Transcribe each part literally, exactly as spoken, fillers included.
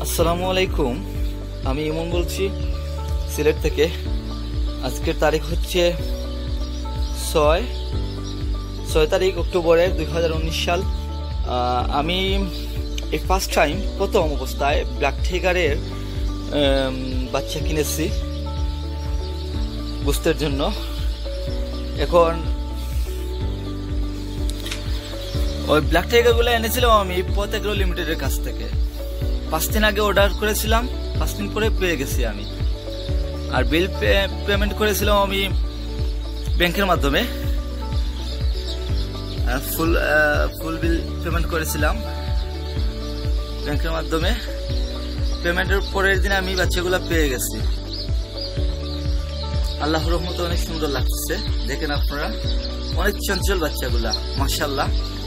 আসসালামু আলাইকুম। আমি ইমন বলছি সিলেট থেকে। আজকের তারিখ হচ্ছে ছয় ছয় তারিখ অক্টোবরের দুই হাজার উনিশ সাল। আমি এই ফার্স্ট টাইম প্রথম অবস্থায় ব্ল্যাক টাইগারের বাচ্চা কিনেছি বুঝতের জন্য। এখন ওই ব্ল্যাক টাইগারগুলো এনেছিলাম আমি পথ এগ্রো লিমিটেডের কাছ থেকে। পাঁচ দিন আগে অর্ডার করেছিলাম, পাঁচ দিন পরে পেয়ে গেছি আমি। আর বিল পেমেন্ট করেছিলাম আমি ব্যাংকের মাধ্যমে, ফুল ফুল বিল পেমেন্ট করেছিলাম ব্যাংকের মাধ্যমে। পেমেন্টের পরের দিন আমি বাচ্চাগুলো পেয়ে গেছি। আল্লাহর রহমতে অনেক সুন্দর লাগছে, দেখেন আপনারা, অনেক চঞ্চল বাচ্চাগুলা, মাশাআল্লাহ।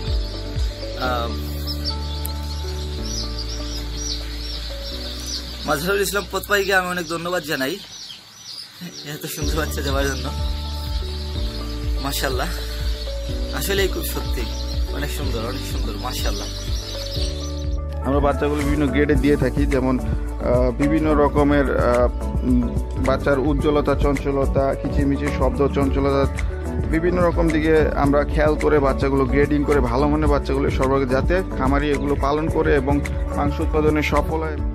মাজহারুল ইসলাম পতপাইকে আমি অনেক ধন্যবাদ জানাই এত সুন্দর বাচ্চা দেওয়ার জন্য। মাশাআল্লাহ, আসলেই খুব সত্যি অনেক সুন্দর, অনেক সুন্দর, মাশাআল্লাহ। আমরা বাচ্চাগুলো বিভিন্ন গ্রেডে দিয়ে থাকি, যেমন বিভিন্ন রকমের বাচ্চার উজ্জ্বলতা, চঞ্চলতা, কিচিমিচি শব্দ, চঞ্চলতা, বিভিন্ন রকম দিকে আমরা খেয়াল করে বাচ্চাগুলো গ্রেডিং করে ভালো মানের বাচ্চাগুলো সরবরাহ, যাতে খামারি এগুলো পালন করে এবং মাংস উৎপাদনে সফল হয়।